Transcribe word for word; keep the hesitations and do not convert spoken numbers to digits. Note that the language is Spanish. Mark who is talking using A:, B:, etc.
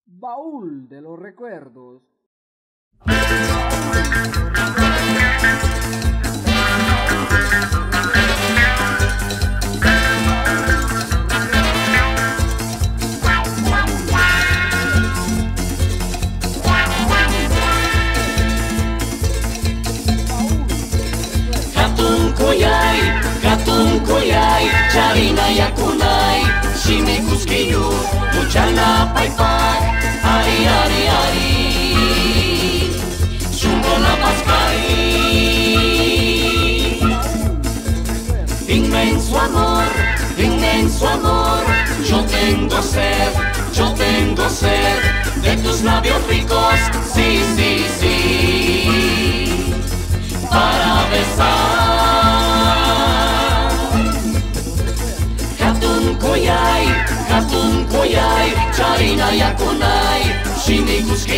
A: Baúl de los recuerdos.
B: Hatun koyai, hatun koyai, charina yakunai, shimikuskeyu, muchana paipai, ari ari ari, shumbona pascai. Inmenso amor, inmenso amor, yo tengo sed, yo tengo sed, de tus labios ricos, sí, sí, sí, para besar. Hatun koyai, hatun koyai, charina yakunai, shimikuskeyu.